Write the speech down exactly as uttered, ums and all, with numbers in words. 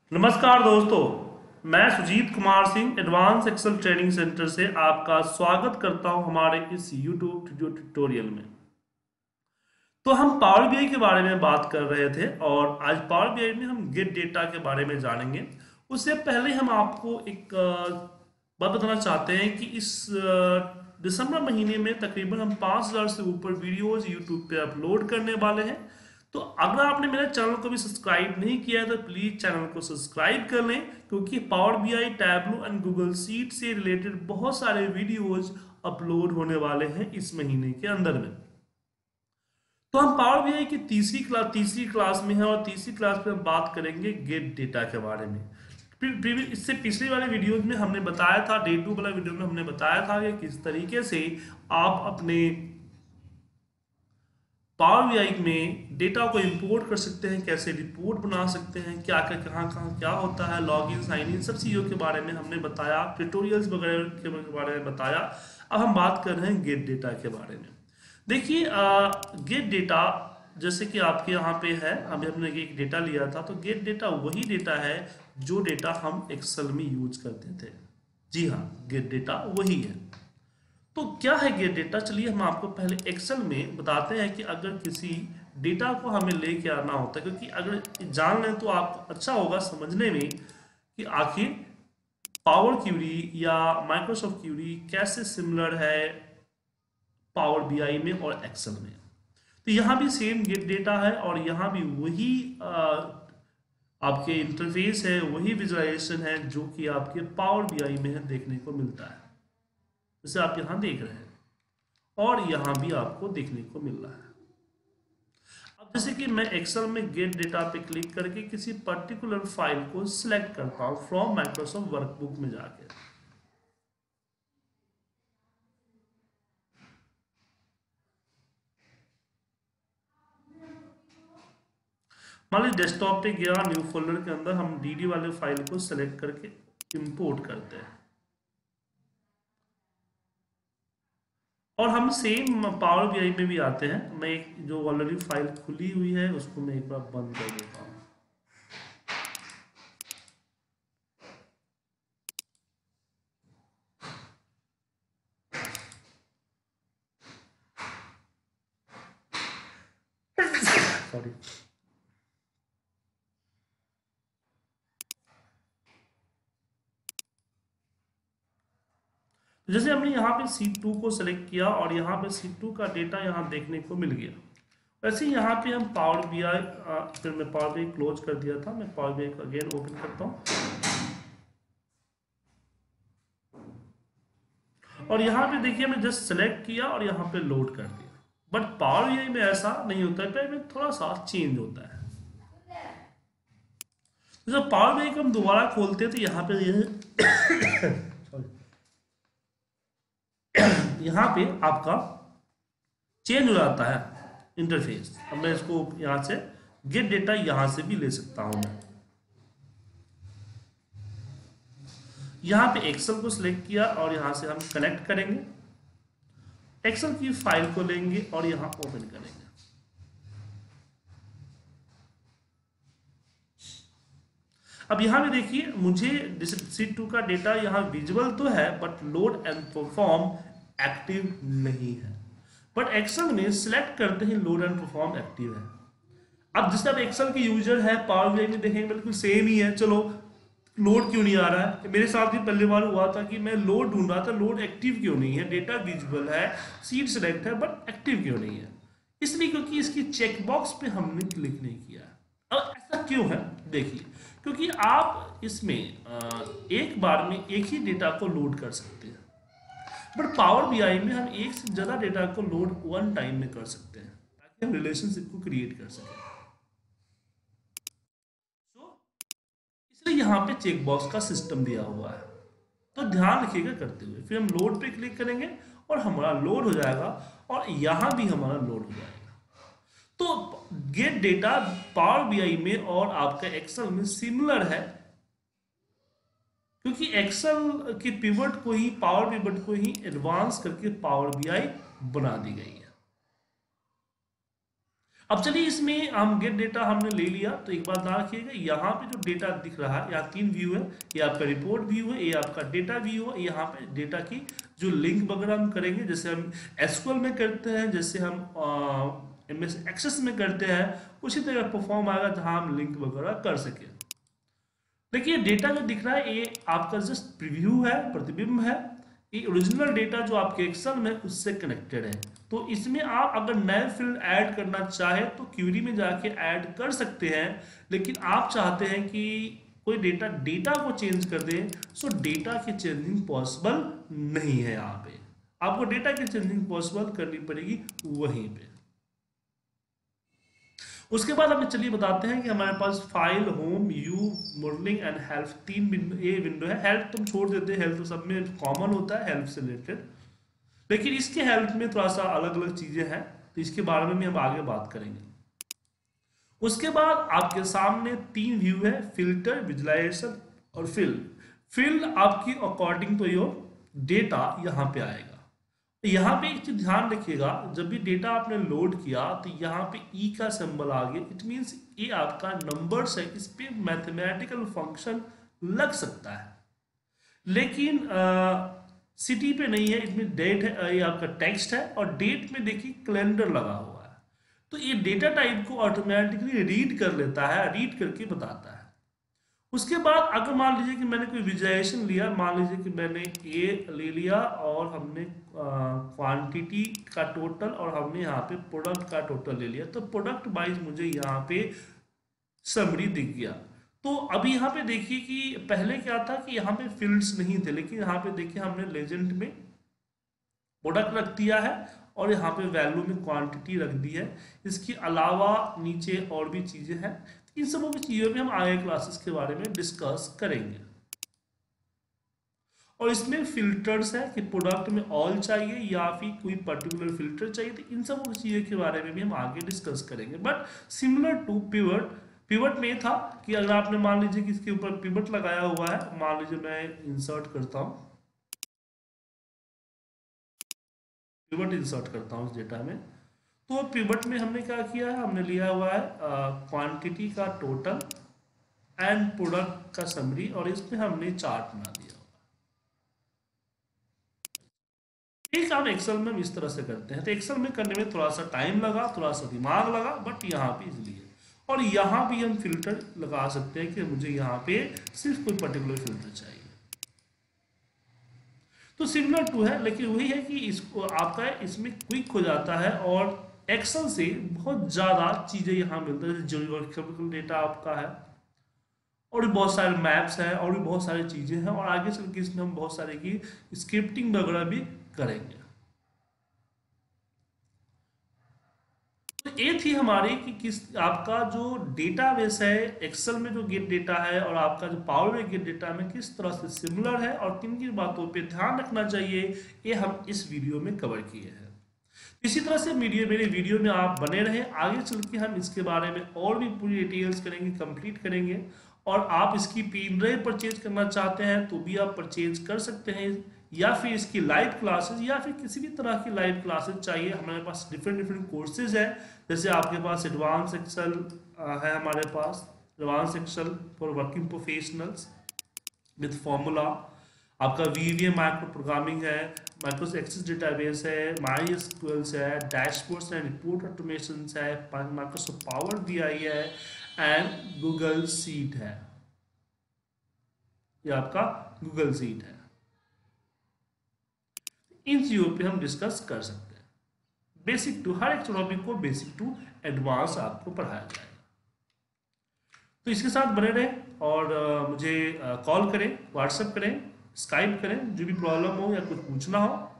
नमस्कार दोस्तों, मैं Sujit Kumar Singh advance Excel training centre से आपका स्वागत करता हूं हमारे इस यूट्यूब वीडियो ट्यूटोरियल में। तो हम पावर बीआई के बारे में बात कर रहे थे और आज पावर बीआई में हम गेट डेटा के बारे में जानेंगे। उससे पहले हम आपको एक अ, बात बताना चाहते हैं कि इस अ, दिसंबर महीने में तकरीबन हम पाँच हज़ार से ऊपर वीडियोस यूट्यूब पे अपलोड करने वाले हैं। तो अगर आपने मेरे चैनल को भी सब्सक्राइब नहीं किया है तो प्लीज चैनल को सब्सक्राइब कर लें, क्योंकि power BI, Tableau and Google sheet से रिलेटेड बहुत सारे वीडियोस अपलोड होने वाले हैं इस महीने के अंदर में। तो हम पावर बीआई की तीसरी क्लास तीसरी क्लास में हैं और तीसरी क्लास में हम बात करेंगे गेट डेटा के बारे में। फिर प्रीवियस इससे पिछले वाले वीडियोज में हमने बताया था, डे टू वाला वीडियो में हमने बताया था कि किस तरीके से आप अपने पावर बीआई में डेटा को इंपोर्ट कर सकते हैं, कैसे रिपोर्ट बना सकते हैं, क्या क्या कहाँ कहाँ क्या होता है, लॉग इन साइन इन सब चीज़ों के बारे में हमने बताया, ट्यूटोरियल्स वगैरह के बारे में बताया। अब हम बात कर रहे हैं गेट डेटा के बारे में। देखिए, गेट डेटा जैसे कि आपके यहाँ पे है, अभी हमने एक डेटा लिया था, तो गेट डेटा वही डेटा है जो डेटा हम एक्सेल में यूज करते थे। जी हाँ, गेट डेटा वही है। तो क्या है गेट डेटा, चलिए हम आपको पहले एक्सेल में बताते हैं कि अगर किसी डेटा को हमें लेके आना होता है, क्योंकि अगर जान लें तो आप अच्छा होगा समझने में कि आखिर पावर क्यूरी या माइक्रोसॉफ्ट क्यूरी कैसे सिमिलर है पावर बीआई में और एक्सेल में। तो यहाँ भी सेम गेट डेटा है और यहाँ भी वही आ, आपके इंटरफेस है, वही विजुअलाइजेशन है जो कि आपके पावर बीआई में है देखने को मिलता है, जैसे आप यहाँ देख रहे हैं और यहाँ भी आपको देखने को मिल रहा है। अब जैसे कि मैं एक्सेल में गेट डेटा पे क्लिक करके किसी पर्टिकुलर फाइल को सिलेक्ट करता हूँ फ्रॉम माइक्रोसॉफ्ट वर्कबुक में जाके। मान लीजिए डेस्कटॉप पे गया, न्यू फोल्डर के अंदर हम डीडी वाले फाइल को सिलेक्ट करके इंपोर्ट करते हैं और हम सेम पावर बीआई में भी आते हैं। मैं एक जो ऑलरेडी फाइल खुली हुई है उसको मैं एक बार बंद कर देता हूँ। सॉरी। जैसे हमने यहाँ पे सी टू को सिलेक्ट किया और यहाँ पे सी टू का डेटा यहाँ देखने को मिल गया। वैसे ही यहाँ पे हम पावर बी आई, फिर मैं पावर बी आई क्लोज कर दिया था, मैं पावर बी आई को अगेन ओपन करता हूँ और यहाँ पे देखिए मैं जस्ट सेलेक्ट किया और यहाँ पे लोड कर दिया। बट पावर बी आई में ऐसा नहीं होता है, पे में थोड़ा सा चेंज होता है। तो जब पावर बी आई को हम दोबारा खोलते हैं तो यहाँ पे यहाँ पे आपका चेंज हो जाता है इंटरफेस। अब मैं इसको यहाँ से गेट डेटा यहाँ से भी ले सकता हूँ। मैं यहाँ पे एक्सेल को सिलेक्ट किया और यहाँ से हम कनेक्ट करेंगे, एक्सेल की फाइल को लेंगे और यहाँ ओपन करेंगे। अब यहाँ पे देखिए मुझे सी टू का डेटा यहाँ विजुअल तो है but load and perform active नहीं है। बट एक्सेल में सिलेक्ट करते ही लोड एंड परफॉर्म एक्टिव है। अब जिस आप एक्सेल के यूजर है पावर बीआई में देखेंगे बिल्कुल सेम ही है। चलो लोड क्यों नहीं आ रहा है, मेरे साथ भी पहली बार हुआ था कि मैं लोड ढूंढ रहा था, लोड एक्टिव क्यों नहीं है, डेटा विजुअल है, सीट सिलेक्ट है बट एक्टिव क्यों नहीं है। इसलिए क्योंकि इसकी चेकबॉक्स पे हमने क्लिक नहीं किया। अब ऐसा क्यों है, देखिए क्योंकि आप इसमें एक बार में एक ही डेटा को लोड कर सकते हैं, बट पावर बीआई में हम एक से ज़्यादा डेटा को लोड वन टाइम में कर सकते हैं ताकि हम रिलेशनशिप को क्रिएट कर सकें। सो इसलिए यहाँ पे चेक बॉक्स का सिस्टम दिया हुआ है, तो ध्यान रखिएगा करते हुए। फिर हम लोड पे क्लिक करेंगे और हमारा लोड हो जाएगा और यहाँ भी हमारा लोड हो जाएगा। तो गेट डेटा पावर बीआई में और आपका एक्सेल में सिमिलर है, क्योंकि एक्सेल की पिवट को ही, पावर पिवट को ही एडवांस करके पावर बीआई बना दी गई है। अब चलिए इसमें हम गेट डेटा हमने ले लिया, तो एक बात ध्यान रखिएगा, यहाँ पे जो डेटा दिख रहा है, यहाँ तीन व्यू है, ये आपका रिपोर्ट व्यू है, ये आपका डेटा व्यू है, यहाँ पे डेटा की जो लिंक वगैरह हम करेंगे, जैसे हम एसक्यूएल में करते हैं, जैसे हम एम एस एक्सेस में करते हैं, उसी तरह परफॉर्म आएगा जहाँ हम लिंक वगैरह कर सके। देखिए डेटा जो दिख रहा है ये आपका जस्ट प्रीव्यू है, प्रतिबिंब है, ये ओरिजिनल डेटा जो आपके एक्सेल में उससे कनेक्टेड है। तो इसमें आप अगर नए फील्ड ऐड करना चाहे तो क्यूरी में जाके ऐड कर सकते हैं, लेकिन आप चाहते हैं कि कोई डेटा डेटा को चेंज कर दे, सो डेटा की चेंजिंग पॉसिबल नहीं है। यहाँ पे आपको डेटा की चेंजिंग पॉसिबल करनी पड़ेगी वहीं पे। उसके बाद हमें चलिए बताते हैं कि हमारे पास file, home, view, modelling and help तीन विंडो, ये विंडो है। हेल्प तुम छोड़ देते हैं, हेल्प तो सब में कॉमन होता है हेल्प से रिलेटेड, लेकिन इसके हेल्प में थोड़ा सा अलग अलग चीजें हैं, तो इसके बारे में भी हम आगे बात करेंगे। उसके बाद आपके सामने तीन व्यू है, फिल्टर, विजुअलाइजेशन और फिल। फिल आपकी अकॉर्डिंग टू योर डेटा यहाँ पे आएगा। यहाँ पे एक चीज ध्यान रखिएगा, जब भी डेटा आपने लोड किया तो यहाँ पे ई का सिंबल आ गया, इट मींस ये आपका नंबर्स है, इस पे मैथमेटिकल फंक्शन लग सकता है, लेकिन सिटी पे नहीं है, इसमें डेट है, ये आपका टेक्स्ट है, और डेट में देखिए कैलेंडर लगा हुआ है, तो ये डेटा टाइप को ऑटोमेटिकली रीड कर लेता है, रीड करके बताता है। उसके बाद अगर मान लीजिए कि मैंने कोई विजुअलाइजेशन लिया, मान लीजिए कि मैंने ए ले लिया और हमने क्वांटिटी का टोटल और हमने यहाँ पे प्रोडक्ट का टोटल ले लिया, तो प्रोडक्ट वाइज मुझे यहाँ पे समरी दिख गया। तो अभी यहाँ पे देखिए कि पहले क्या था कि यहाँ पे फील्ड्स नहीं थे, लेकिन यहाँ पे देखिए हमने लेजेंड में प्रोडक्ट रख दिया है और यहाँ पे वैल्यू में क्वांटिटी रख दी है। इसके अलावा नीचे और भी चीजें हैं, इन सब की चीजों में हम आगे क्लासेस के बारे में डिस्कस करेंगे। और इसमें फिल्टर्स है कि प्रोडक्ट में ऑल चाहिए या फिर कोई पर्टिकुलर फिल्टर चाहिए, तो इन सब चीजों के बारे में भी हम आगे डिस्कस करेंगे। But similar to pivot, pivot में था कि अगर आपने मान लीजिए कि इसके ऊपर पिवट लगाया हुआ है, मान लीजिए मैं इंसर्ट करता हूं, पिवट इंसर्ट करता हूं इस डेटा में, तो पिवट में हमने क्या किया है, हमने लिया हुआ है क्वांटिटी का टोटल एंड प्रोडक्ट का समरी, और इसमें हमने चार्ट बना दिया। एक काम एक्सेल में हम इस तरह से करते हैं, तो एक्सेल में करने में थोड़ा सा टाइम लगा, थोड़ा सा दिमाग लगा, बट यहाँ पे इसलिए, और यहाँ भी हम फिल्टर लगा सकते हैं कि मुझे यहाँ पे सिर्फ कोई पर्टिकुलर फिल्टर चाहिए। तो सिमिलर टू है, लेकिन वही है कि इसको आपका इसमें क्विक हो जाता है और एक्सेल से बहुत ज़्यादा चीज़ें यहाँ मिलता है, ज्योग्राफिकल डेटा आपका है और भी बहुत सारे मैप्स हैं और भी बहुत सारी चीज़ें हैं, और आगे चल के इसमें हम बहुत सारे की स्क्रिप्टिंग वगैरह भी करेंगे। तो ये थी हमारी कि किस आपका जो डेटाबेस है एक्सेल में जो गेट डेटा है और आपका जो पावर में गेट डेटा में किस तरह से सिमिलर है और किन किन बातों पे ध्यान रखना चाहिए, ये हम इस वीडियो में कवर किए हैं। इसी तरह से वीडियो मेरे वीडियो में आप बने रहें, आगे चल के हम इसके बारे में और भी पूरी डिटेल्स करेंगे, कंप्लीट करेंगे, और आप इसकी पेन ड्राइव परचेज करना चाहते हैं तो भी आप परचेज कर सकते हैं, या फिर इसकी लाइव क्लासेस या फिर किसी भी तरह की लाइव क्लासेस चाहिए, हमारे पास डिफरेंट डिफरेंट कोर्सेज है। जैसे आपके पास एडवांस एक्सेल है, हमारे पास advance Excel for working professionals with formula, आपका वीवीएम माइक्रो प्रोग्रामिंग है, माइक्रोस एक्सेस डेटाबेस है, माई एसक्यूएल्स है, डैशबोर्ड्स एंड रिपोर्ट ऑटोमेशन है, माइक्रोसॉफ्ट पावर बीआई है एंड गूगल सीट है, ये आपका गूगल सीट है। इन चीजों पे हम डिस्कस कर सकते हैं, बेसिक टू हर एक टॉपिक को बेसिक टू एडवांस आपको पढ़ाया जाएगा। तो इसके साथ बने रहें और आ, मुझे कॉल करें, व्हाट्सएप करें, स्काइप करें, जो भी प्रॉब्लम हो या कुछ पूछना हो